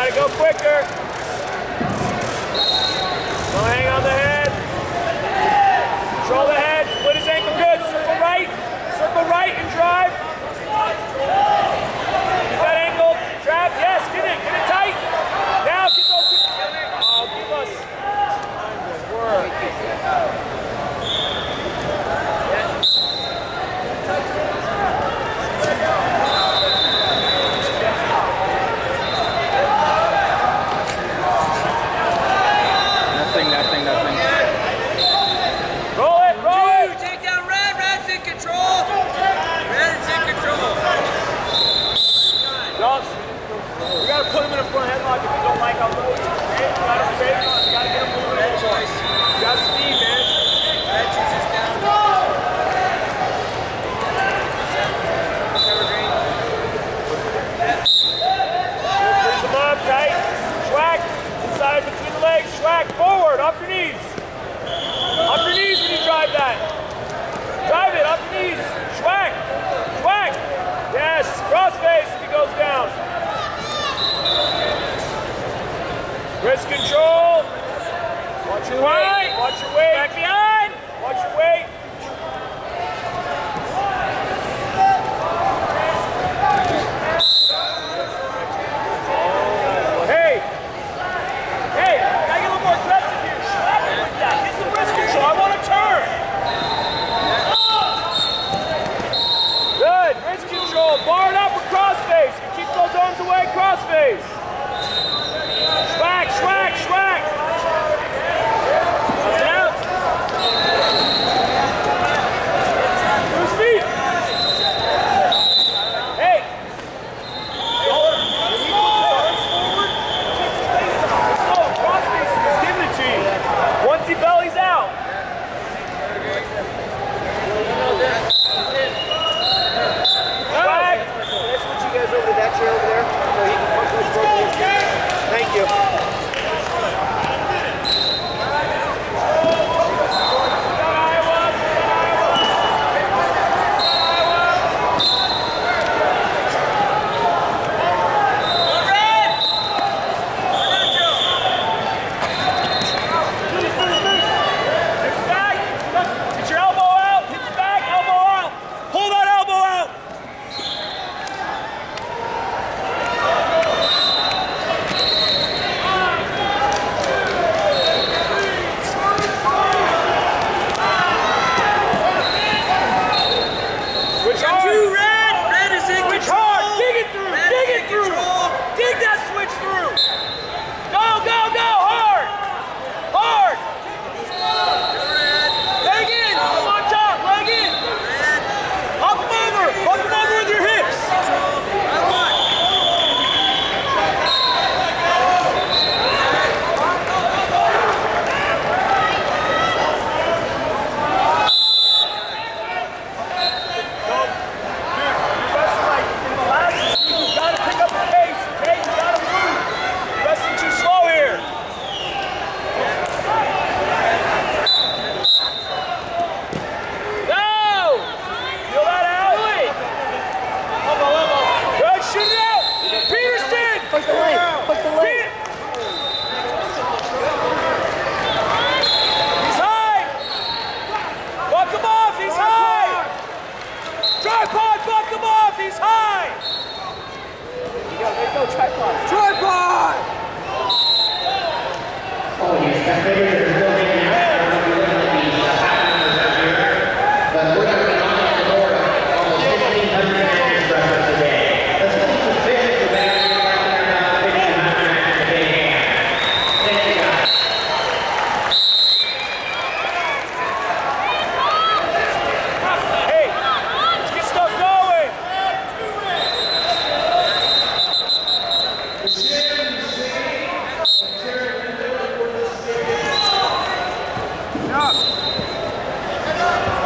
Gotta go quicker. Don't hang on the head. Control the head. Split his ankle good. Circle right. Circle right and drive. Keep that ankle. Trap. Yes. Get it. Get it tight. Now get those. Oh, give us time to work. Nothing. Roll it. Take down Red. Red's in control. Red's in control. Dogs, you gotta put him in a front headlock if you don't like how low he is. Okay? You gotta get him moving. Red choice. You got speed, man. Red chooses down. Freeze him up, tight. Schwack, inside between the legs. Schwack, forward, off your knees. Off your knees when you drive that. Drive it, off your knees. Schwack, schwack. Yes, cross face if he goes down. Wrist control. Watch your weight. Watch your weight. Back behind. Watch your weight. Hey, gotta get a little more aggressive here. Schwack it with that. Get some wrist control. I want to turn. Good. Wrist control. Bar it up with crossface. Keep those arms away. Crossface. Schwack, schwack, schwack. Down. Whose feet? Hey. When he puts his arms forward, take his face off. Let's go. Crossface is giving it to you. Once he bellies out. Schwack. Can I switch you guys over to that chair over there so he can punch his game? Thank you. Up.